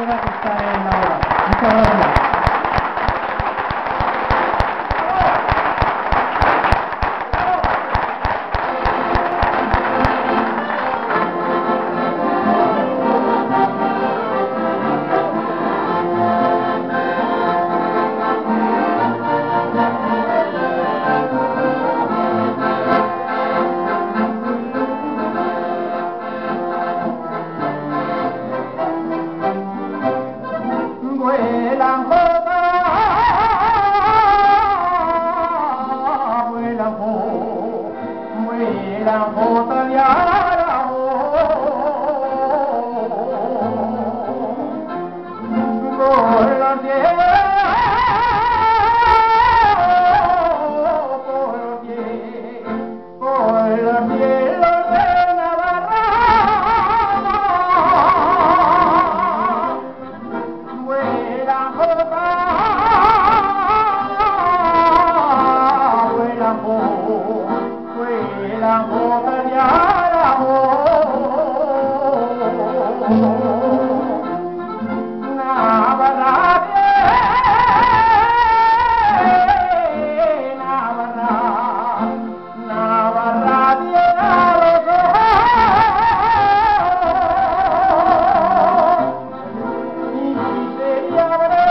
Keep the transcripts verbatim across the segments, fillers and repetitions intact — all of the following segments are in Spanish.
compañera que está en la hora. Muchas gracias. Vuelan jota, vuelan jo, vuelan jota de Aragón. Por los cielos, por los cielos, por los cielos de Navarra. Vuelan jota, vuelan jo, vuelan jota de Aragón. Navarra, Navarra, Navarra tiene los ojos y se le abre,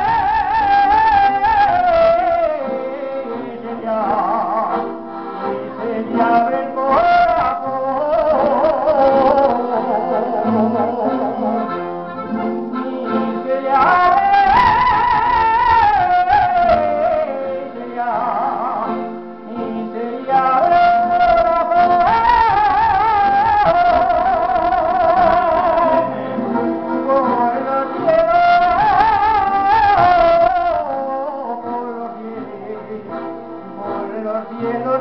se le abre, y se le abre el corazón. Y se le abre, se le abre, y se le abre el corazón. Por los cielos, por los cielos, por los cielos.